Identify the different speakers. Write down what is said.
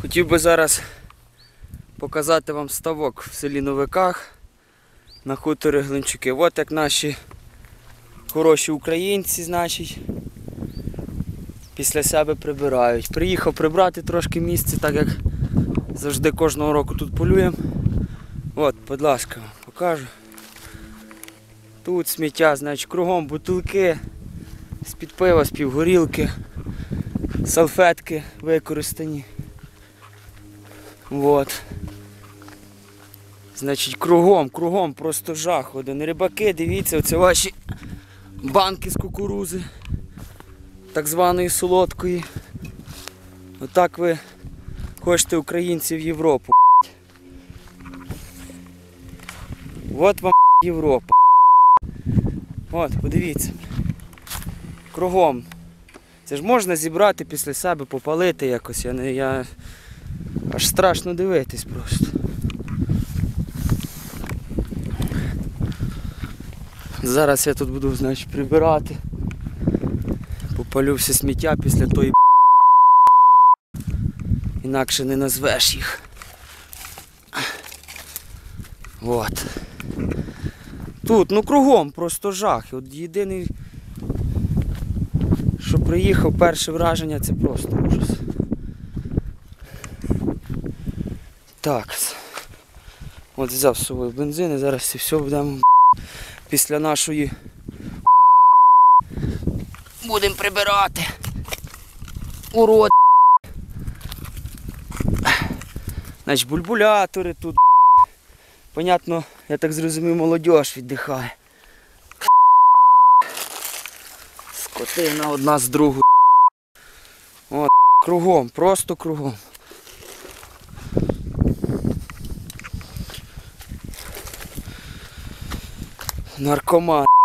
Speaker 1: Хотів би зараз показати вам ставок в селі Новиках на хуторі Глинчуки. От як наші хороші українці, значить, після себе прибирають. Приїхав прибрати трошки місце, так як завжди кожного року тут полюємо. От, будь ласка, вам покажу. Тут сміття, значить, кругом бутилки з-під пива, з-під горілки, салфетки використані. От. Значить, кругом просто жах один. Рибаки, дивіться, оце ваші банки з кукурузи, так званої солодкої. Отак ви хочете українців в Європу. От вам Європа. От, подивіться. Кругом. Це ж можна зібрати після себе, попалити якось. Я аж страшно дивитись просто. Зараз я тут буду, значить, прибирати. Попалю все сміття після тої інакше не назвеш їх. От. Тут, ну кругом просто жах. От єдиний, що приїхав, перше враження, це просто ужас. Так. От взяв з собою бензин і зараз це все будемо після нашої будемо прибирати. Урод. Значить, бульбулятори тут. Понятно, я так зрозумів, молодіж віддихає. Скотина одна з другою. От, кругом, просто кругом. Наркоман.